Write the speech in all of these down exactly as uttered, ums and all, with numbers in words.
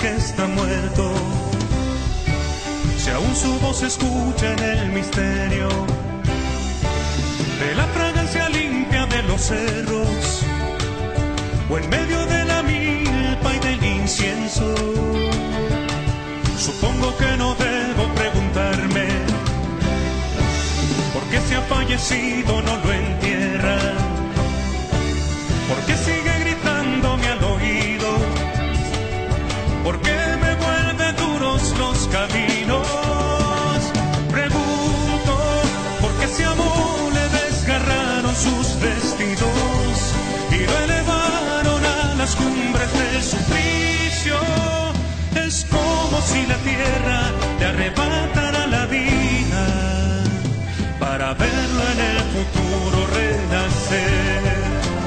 que está muerto, si aún su voz se escucha en el misterio de la fragancia limpia de los cerros, o en medio de la milpa y del incienso. Supongo que no debo preguntarme por qué si ha fallecido no lo entierran, por qué sigue gritándome al oído, por qué me vuelven duros los caminos. Pregunto por qué si amor le desgarraron sus vestidos y lo elevaron a las cumbres del suplicio. Es como si la tierra le arrebatara la vida para verlo en el futuro renacer.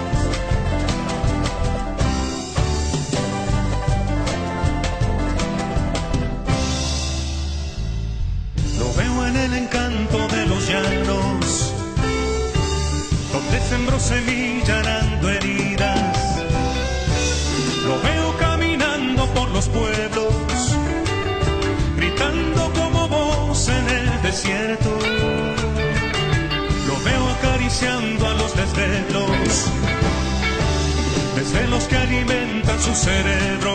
Lo veo en el encanto de los llanos, donde sembró semilla arando heridas. Lo veo caminando por los pueblos, gritando como voz en el desierto. Lo veo acariciando a los desvelos, desvelos que alimentan su cerebro.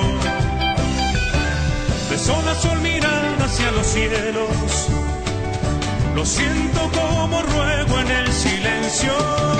De sol a sol mirar hacia los cielos, lo siento como ruego en el silencio.